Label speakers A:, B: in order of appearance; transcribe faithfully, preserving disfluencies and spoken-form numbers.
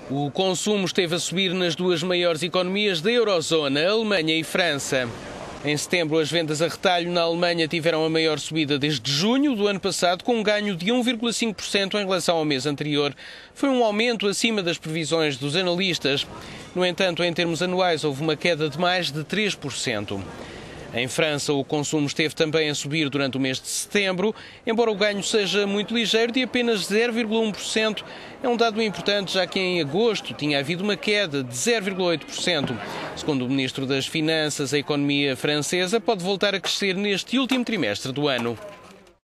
A: O consumo esteve a subir nas duas maiores economias da Eurozona, Alemanha e França. Em setembro, as vendas a retalho na Alemanha tiveram a maior subida desde junho do ano passado, com um ganho de um vírgula cinco por cento em relação ao mês anterior. Foi um aumento acima das previsões dos analistas. No entanto, em termos anuais, houve uma queda de mais de três por cento. Em França, o consumo esteve também a subir durante o mês de setembro, embora o ganho seja muito ligeiro, de apenas zero vírgula um por cento. É um dado importante, já que em agosto tinha havido uma queda de zero vírgula oito por cento. Segundo o Ministro das Finanças, a economia francesa pode voltar a crescer neste último trimestre do ano.